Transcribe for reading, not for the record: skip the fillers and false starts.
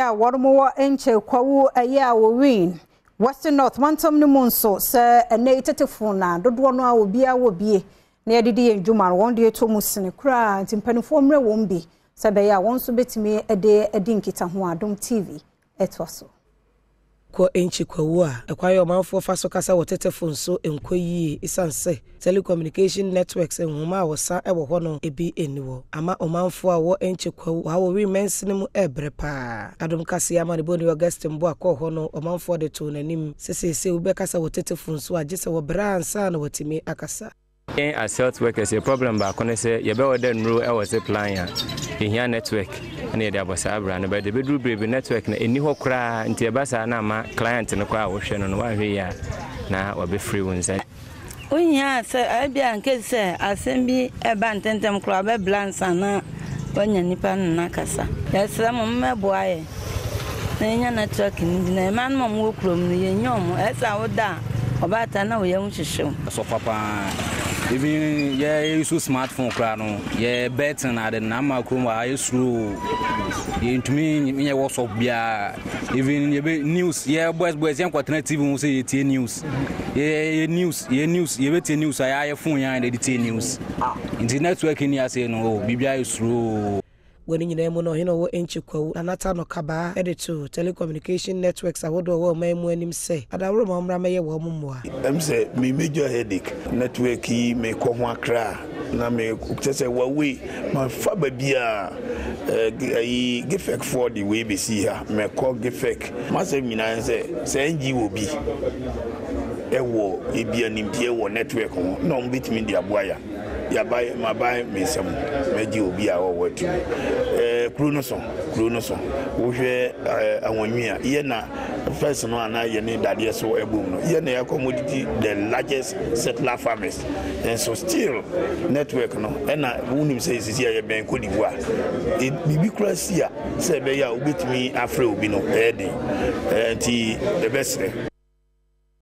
ya warmo Enchi-Kwawu aya wo win Western North mantom no monso se ene tetefo na dodo no a obia wo bie na yedidi enjuma won de to musene kura ntimpanifo mre won bi se be ya won so betimi edi nkita ho Adom TV etwaso ko Enchi-Kwawu a ekwaye omanfo faso kasa wotetefo nso enkoyi isanse telecommunication networks enhuma a wosa ewo ho no ebi eniwo ama omanfo a wo Enchi-Kwawu wa wo remensene mu ebrepa Adom Kasee amane boni August mbo akọ ho no omanfo de to nanim sesese ube kasa wotetefo nso agese wo bransa na watimi akasa. As health workers, a problem back on say you better than rule I was a plan in here network and the Abasabra, but the bedroom baby network in New Cra into a basa nama client in the car ocean on 1 year now will be free ones. When you say I be and can say I send me a bantam crab a blansana when you nipan nakasa. Yes, some of my boy. Then network in the man walk room the young as I would die about an hour young show. So, Papa. Even use smartphone crano, bet and the number I use through into me WhatsApp bia even news, boys, young TV say it's news. News, you bet news, I have phone and the news. Internet working here say no, Bibia is through. When you name no hino Enchi-Kwawu anata no kaba editor telecommunication networks awodo wo memu anim say adawro mamra meye wo mumwa em say me major headache network yi me ko ho akra na me say wa we ma fa ba bia gefek for the way be see here me ko gefek ma say mina say ngi wo bi ewo ebi animpie wo network ho no mbitimi dia boaya ya buy my buy me some meji obi a wo watu kru no so wo hwe awonwia ye na first no ana ye ne dade so ebom no ye na ya commodity the largest settler farmers and so still network no na wonim say sisi ya ben ko diwa bibi krasi a say be ya obetimi afre obi no edi the best